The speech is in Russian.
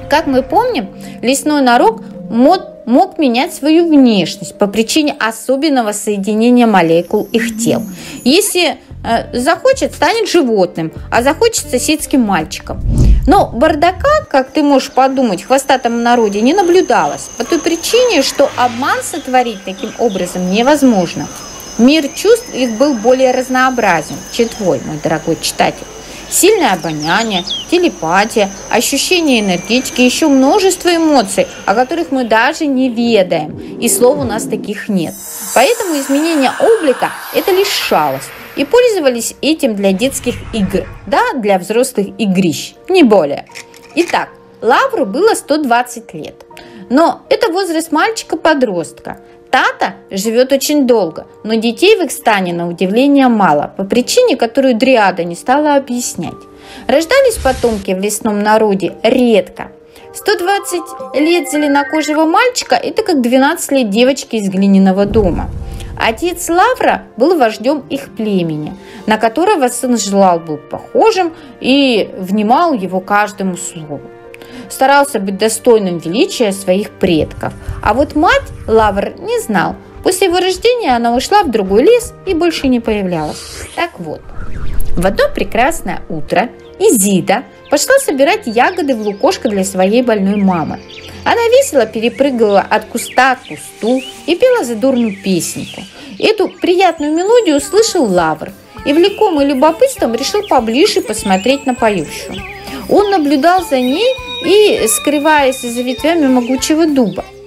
Как мы помним, лесной народ мог менять свою внешность по причине особенного соединения молекул их тел. Если захочет, станет животным, а захочет соседским мальчиком. Но бардака, как ты можешь подумать, в хвостатом народе не наблюдалось, по той причине, что обман сотворить таким образом невозможно. Мир чувств их был более разнообразен, чем твой, мой дорогой читатель. Сильное обоняние, телепатия, ощущение энергетики, еще множество эмоций, о которых мы даже не ведаем, и слов у нас таких нет. Поэтому изменение облика – это лишь шалость, и пользовались этим для детских игр, да, для взрослых игрищ, не более. Итак, Лавру было 120 лет, но это возраст мальчика-подростка. Тата живет очень долго, но детей в их стане на удивление мало, по причине, которую Дриада не стала объяснять. Рождались потомки в лесном народе редко. 120 лет зеленокожего мальчика – это как 12 лет девочки из глиняного дома. Отец Лавра был вождем их племени, на которого сын желал быть похожим и внимал его каждому слову. Старался быть достойным величия своих предков. А вот мать Лавр не знал. После его рождения она ушла в другой лес и больше не появлялась. Так вот, в одно прекрасное утро Изида пошла собирать ягоды в лукошко для своей больной мамы. Она весело перепрыгивала от куста к кусту и пела задорную песенку. Эту приятную мелодию услышал Лавр и, влекомый любопытством, решил поближе посмотреть на поющую. Он наблюдал за ней и скрываясь за ветвями могучего дуба.